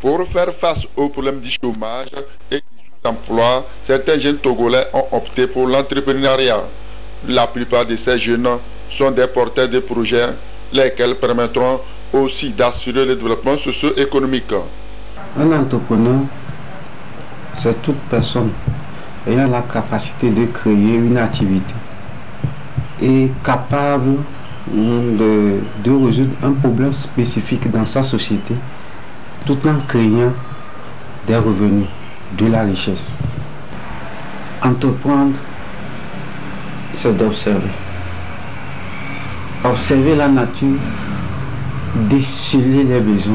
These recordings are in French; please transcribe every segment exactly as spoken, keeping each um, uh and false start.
Pour faire face au problème du chômage et du sous-emploi, certains jeunes Togolais ont opté pour l'entrepreneuriat. La plupart de ces jeunes sont des porteurs de projets, lesquels permettront aussi d'assurer le développement socio-économique. Un entrepreneur, c'est toute personne ayant la capacité de créer une activité et capable de, de résoudre un problème spécifique dans sa société, tout en créant des revenus, de la richesse. Entreprendre, c'est d'observer. Observer la nature, déceler les besoins,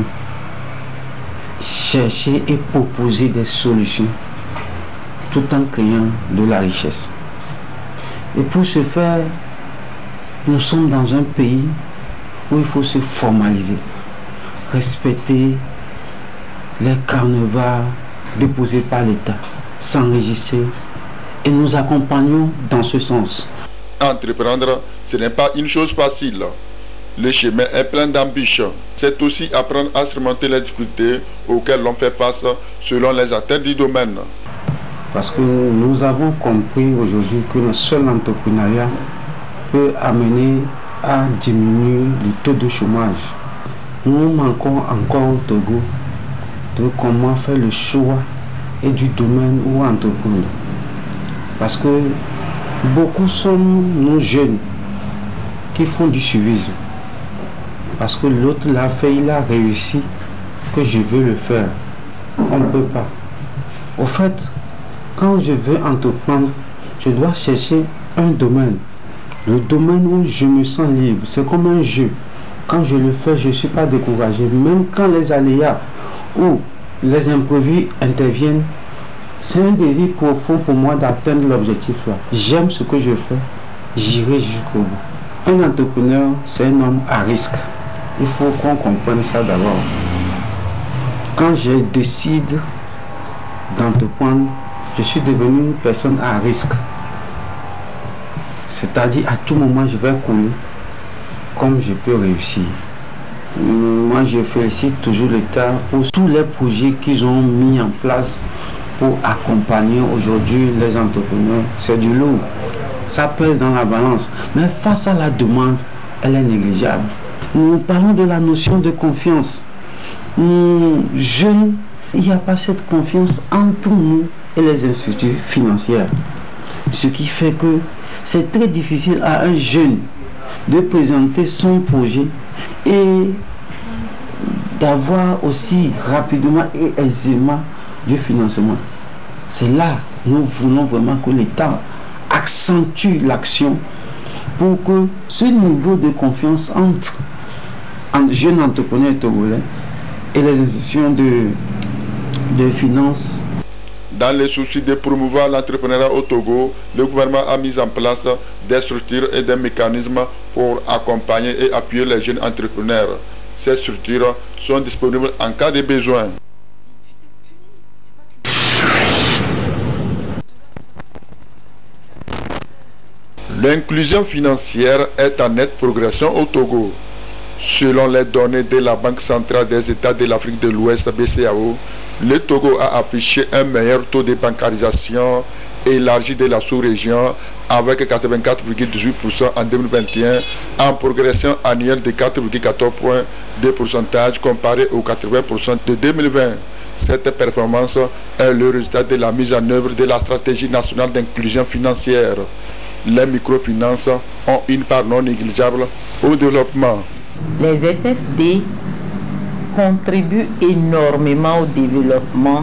chercher et proposer des solutions, tout en créant de la richesse. Et pour ce faire, nous sommes dans un pays où il faut se formaliser, respecter les carnevals déposés par l'État, s'enregistrer, et nous accompagnons dans ce sens. Entreprendre, ce n'est pas une chose facile. Le chemin est plein d'ambition. C'est aussi apprendre à surmonter les difficultés auxquelles l'on fait face selon les acteurs du domaine. Parce que nous avons compris aujourd'hui que le seul entrepreneuriat peut amener à diminuer le taux de chômage. Nous manquons encore au Togo de comment faire le choix et du domaine où entreprendre. Parce que beaucoup sont nos jeunes qui font du suivisme. Parce que l'autre l'a fait, il a réussi, que je veux le faire. On ne peut pas. Au fait, quand je veux entreprendre, je dois chercher un domaine. Le domaine où je me sens libre, c'est comme un jeu. Quand je le fais, je ne suis pas découragé. Même quand les aléas ou les imprévus interviennent, c'est un désir profond pour moi d'atteindre l'objectif là. J'aime ce que je fais, j'irai jusqu'au bout. Un entrepreneur, c'est un homme à risque. Il faut qu'on comprenne ça d'abord. Quand je décide d'entreprendre, je suis devenu une personne à risque. C'est-à-dire à tout moment je vais couler comme je peux réussir. Moi je félicite toujours l'État pour tous les projets qu'ils ont mis en place pour accompagner aujourd'hui les entrepreneurs. C'est du lourd, ça pèse dans la balance. Mais face à la demande, elle est négligeable. Nous parlons de la notion de confiance. Nous, jeunes, il n'y a pas cette confiance entre nous et les instituts financiers. Ce qui fait que c'est très difficile à un jeune de présenter son projet et d'avoir aussi rapidement et aisément du financement. C'est là que nous voulons vraiment que l'État accentue l'action pour que ce niveau de confiance entre jeunes entrepreneurs togolais et les institutions de, de finances. Dans le souci de promouvoir l'entrepreneuriat au Togo, le gouvernement a mis en place des structures et des mécanismes pour accompagner et appuyer les jeunes entrepreneurs. Ces structures sont disponibles en cas de besoin. L'inclusion financière est en nette progression au Togo. Selon les données de la Banque centrale des États de l'Afrique de l'Ouest, B C A O, le Togo a affiché un meilleur taux de bancarisation élargi de la sous-région avec quatre-vingt-quatre virgule dix-huit pour cent en deux mille vingt et un, en progression annuelle de quatre virgule quatorze points de pourcentage comparé aux quatre-vingts pour cent de deux mille vingt. Cette performance est le résultat de la mise en œuvre de la stratégie nationale d'inclusion financière. Les microfinances ont une part non négligeable au développement. Les S F D contribuent énormément au développement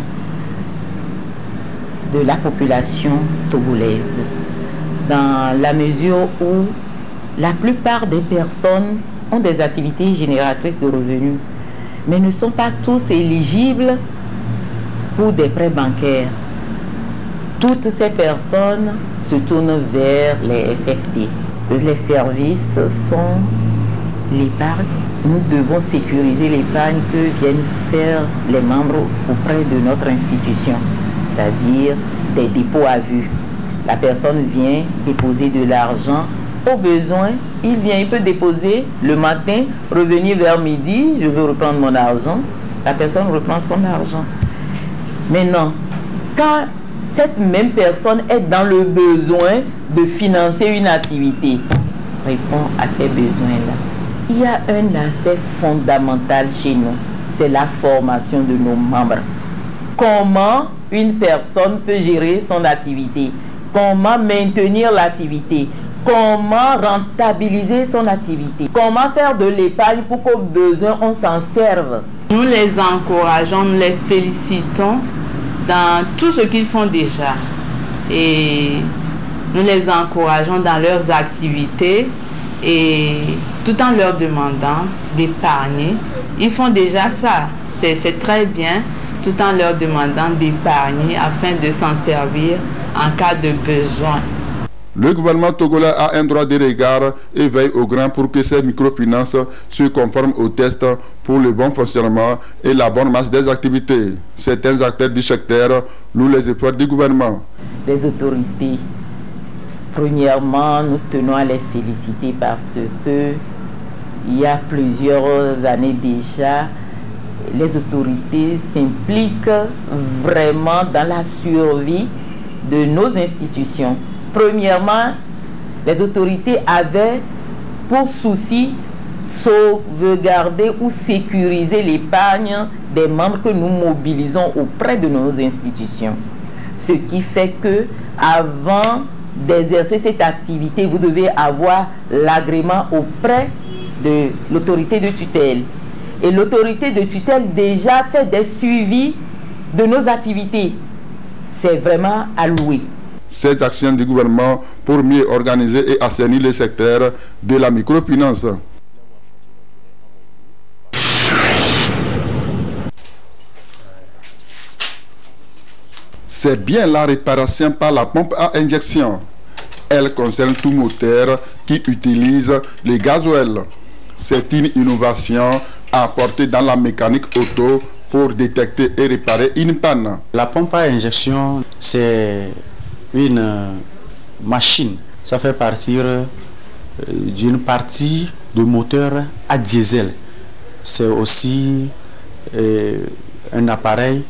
de la population togolaise, dans la mesure où la plupart des personnes ont des activités génératrices de revenus, mais ne sont pas tous éligibles pour des prêts bancaires. Toutes ces personnes se tournent vers les S F D. Les services sont l'épargne. Nous devons sécuriser l'épargne que viennent faire les membres auprès de notre institution, c'est-à-dire des dépôts à vue. La personne vient déposer de l'argent. Au besoin, il vient, il peut déposer le matin, revenir vers midi, je veux reprendre mon argent. la personne reprend son argent. Maintenant, quand cette même personne est dans le besoin de financer une activité, répond à ces besoins-là. Il y a un aspect fondamental chez nous, c'est la formation de nos membres. Comment une personne peut gérer son activité? Comment maintenir l'activité? Comment rentabiliser son activité? Comment faire de l'épargne pour qu'au besoin on s'en serve? Nous les encourageons, nous les félicitons dans tout ce qu'ils font déjà. Et nous les encourageons dans leurs activités et tout en leur demandant d'épargner. Ils font déjà ça, c'est très bien, tout en leur demandant d'épargner afin de s'en servir en cas de besoin. Le gouvernement togolais a un droit de regard et veille au grand pour que ces microfinances se conforment aux tests pour le bon fonctionnement et la bonne marche des activités. Certains acteurs du secteur louent les efforts du gouvernement. Les autorités, premièrement, nous tenons à les féliciter parce que il y a plusieurs années déjà, les autorités s'impliquent vraiment dans la survie de nos institutions. Premièrement, les autorités avaient pour souci sauvegarder ou sécuriser l'épargne des membres que nous mobilisons auprès de nos institutions. Ce qui fait que, avant d'exercer cette activité, vous devez avoir l'agrément auprès de l'autorité de tutelle. Et l'autorité de tutelle déjà fait des suivis de nos activités. C'est vraiment à louer. Ces actions du gouvernement pour mieux organiser et assainir le secteur de la microfinance. C'est bien la réparation par la pompe à injection. Elle concerne tout moteur qui utilise le gasoil. C'est une innovation apportée dans la mécanique auto pour détecter et réparer une panne. La pompe à injection, c'est une machine. Ça fait partir d'une partie de moteur à diesel. C'est aussi euh, un appareil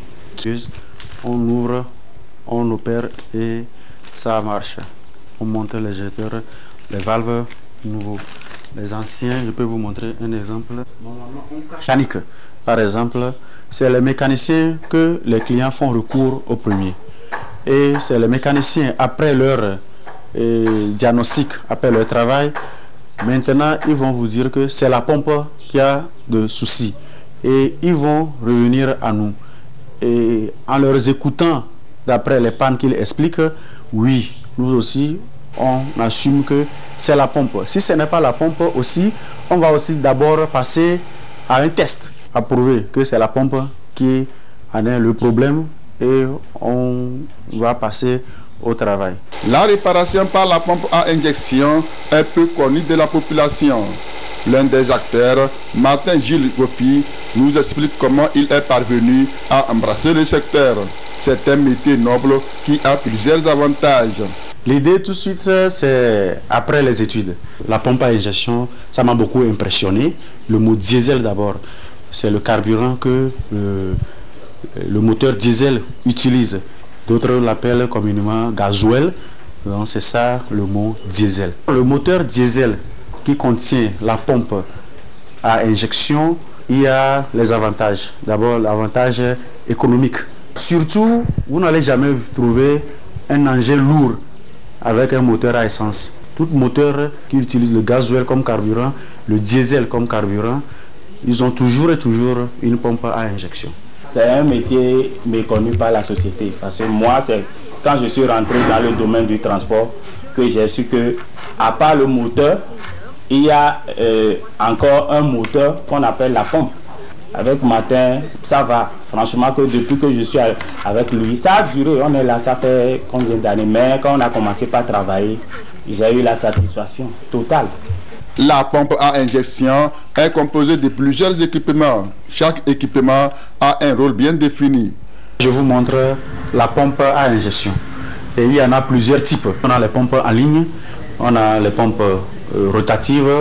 on ouvre, on opère et ça marche. On monte les jeteurs, les valves nouveaux. Les anciens, je peux vous montrer un exemple. Mécanique, par exemple, c'est les mécaniciens que les clients font recours au premier. Et c'est les mécaniciens, après leur euh, diagnostic, après leur travail, maintenant ils vont vous dire que c'est la pompe qui a de soucis. Et ils vont revenir à nous. Et en leur écoutant, d'après les pannes qu'ils expliquent, oui, nous aussi, on assume que c'est la pompe. Si ce n'est pas la pompe aussi, on va aussi d'abord passer à un test, à prouver que c'est la pompe qui en est le problème et on va passer au travail. La réparation par la pompe à injection est peu connue de la population. L'un des acteurs, Martin Gilles Gopi, nous explique comment il est parvenu à embrasser le secteur. C'est un métier noble qui a plusieurs avantages. L'idée tout de suite, c'est après les études. La pompe à injection, ça m'a beaucoup impressionné. Le mot diesel d'abord, c'est le carburant que le, le moteur diesel utilise. D'autres l'appellent communément gasoil. Donc c'est ça le mot diesel. Le moteur diesel qui contient la pompe à injection, il y a les avantages. D'abord l'avantage économique. Surtout, vous n'allez jamais trouver un engin lourd avec un moteur à essence. Tout moteur qui utilise le gasoil comme carburant, le diesel comme carburant, ils ont toujours et toujours une pompe à injection. C'est un métier méconnu par la société. Parce que moi, c'est quand je suis rentré dans le domaine du transport que j'ai su que, à part le moteur, il y a euh, encore un moteur qu'on appelle la pompe. Avec Martin, ça va. Franchement, que depuis que je suis avec lui, ça a duré. On est là, ça fait combien d'années. Mais quand on a commencé par travailler, j'ai eu la satisfaction totale. La pompe à injection est composée de plusieurs équipements. Chaque équipement a un rôle bien défini. Je vous montre la pompe à injection. Et il y en a plusieurs types. On a les pompes en ligne, on a les pompes euh, rotatives,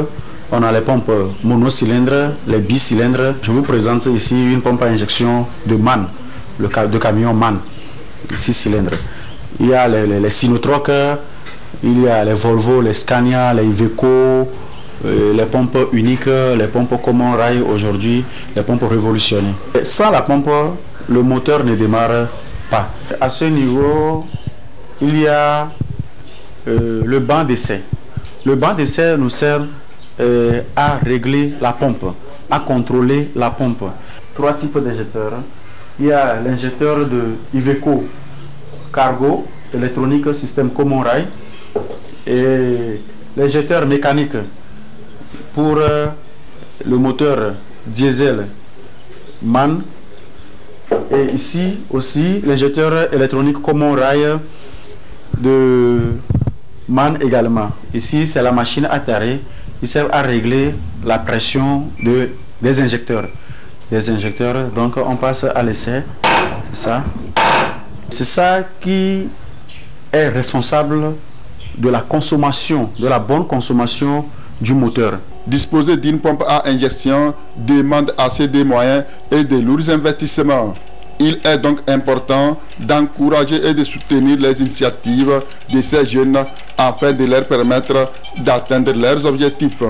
On a les pompes monocylindres, les bicylindres. Je vous présente ici une pompe à injection de MAN, le ca de camion MAN, six cylindres. Il y a les, les, les Sinotruk, il y a les Volvo, les Scania, les Iveco, euh, les pompes uniques, les pompes Common Rail aujourd'hui, les pompes révolutionnées. Sans la pompe, le moteur ne démarre pas. À ce niveau, il y a euh, le banc d'essai. Le banc d'essai nous sert euh, à régler la pompe, à contrôler la pompe. Trois types d'injecteurs. Il y a l'injecteur de Iveco Cargo, électronique système Common Rail, et l'injecteur mécanique pour euh, le moteur diesel MAN. Et ici aussi l'injecteur électronique Common Rail de MAN également. Ici c'est la machine à tarer. Il sert à régler la pression de, des injecteurs. Des injecteurs, donc on passe à l'essai. C'est ça. C'est ça qui est responsable de la consommation, de la bonne consommation du moteur. Disposer d'une pompe à injection demande assez de moyens et de lourds investissements. Il est donc important d'encourager et de soutenir les initiatives de ces jeunes afin de leur permettre d'atteindre leurs objectifs.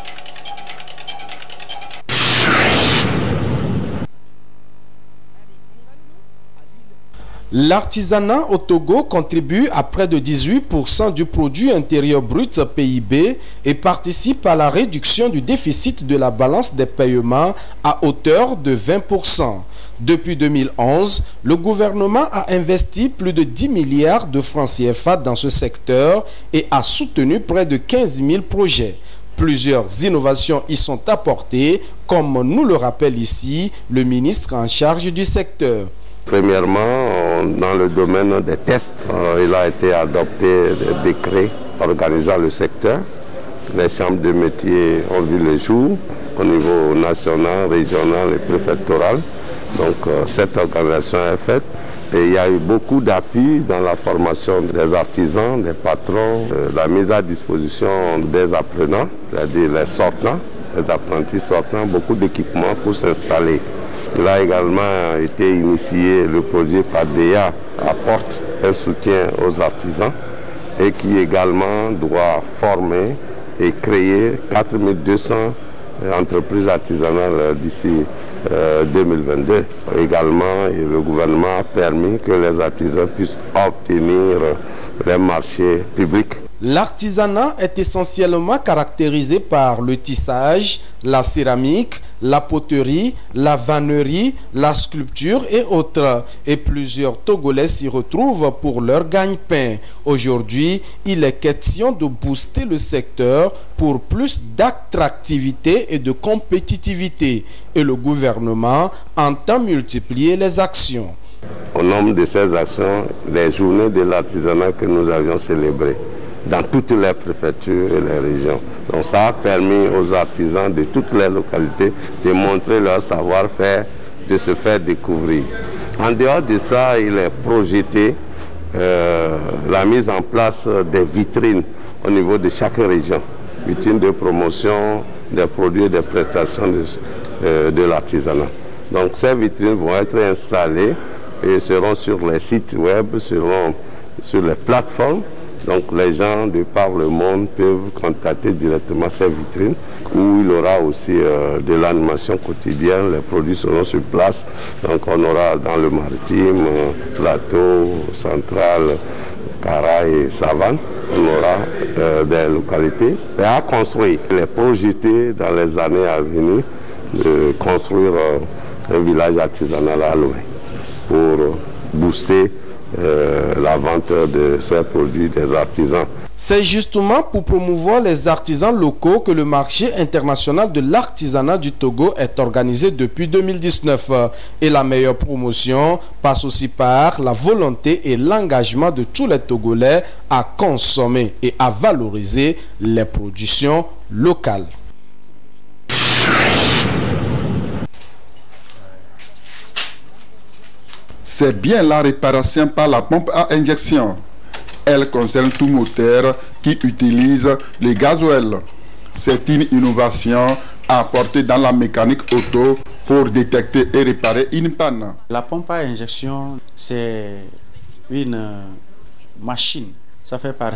L'artisanat au Togo contribue à près de dix-huit pour cent du produit intérieur brut P I B et participe à la réduction du déficit de la balance des paiements à hauteur de vingt pour cent. Depuis deux mille onze, le gouvernement a investi plus de dix milliards de francs C F A dans ce secteur et a soutenu près de quinze mille projets. Plusieurs innovations y sont apportées, comme nous le rappelle ici le ministre en charge du secteur. Premièrement, dans le domaine des tests, il a été adopté des décrets organisant le secteur. Les chambres de métiers ont vu le jour au niveau national, régional et préfectoral. Donc cette organisation est faite et il y a eu beaucoup d'appui dans la formation des artisans, des patrons, la mise à disposition des apprenants, c'est-à-dire les sortants, les apprentis sortants, beaucoup d'équipements pour s'installer. Il a également été initié, le projet P A D E A apporte un soutien aux artisans et qui également doit former et créer quatre mille deux cents entreprises artisanales d'ici euh, deux mille vingt-deux. Également, le gouvernement a permis que les artisans puissent obtenir les marchés publics. L'artisanat est essentiellement caractérisé par le tissage, la céramique, la poterie, la vannerie, la sculpture et autres. Et plusieurs Togolais s'y retrouvent pour leur gagne-pain. Aujourd'hui, il est question de booster le secteur pour plus d'attractivité et de compétitivité. Et le gouvernement entend multiplier les actions. Au nombre de ces actions, les journées de l'artisanat que nous avions célébrées dans toutes les préfectures et les régions. Donc ça a permis aux artisans de toutes les localités de montrer leur savoir-faire, de se faire découvrir. En dehors de ça, il est projeté euh, la mise en place des vitrines au niveau de chaque région. Vitrines de promotion des produits et des prestations de, euh, de l'artisanat. Donc ces vitrines vont être installées et seront sur les sites web, seront sur les plateformes. Donc les gens de par le monde peuvent contacter directement ces vitrines où il y aura aussi euh, de l'animation quotidienne, les produits seront sur place. Donc on aura dans le maritime, euh, plateau, central, Cara et Savane, on aura euh, des localités. C'est à construire. Il est projeté dans les années à venir de construire euh, un village artisanal à Lomé pour euh, booster Euh, la vente de ces produits des artisans. C'est justement pour promouvoir les artisans locaux que le marché international de l'artisanat du Togo est organisé depuis deux mille dix-neuf. Et la meilleure promotion passe aussi par la volonté et l'engagement de tous les Togolais à consommer et à valoriser les productions locales. C'est bien la réparation par la pompe à injection. Elle concerne tout moteur qui utilise le gasoil. C'est une innovation apportée dans la mécanique auto pour détecter et réparer une panne. La pompe à injection, c'est une machine. Ça fait partie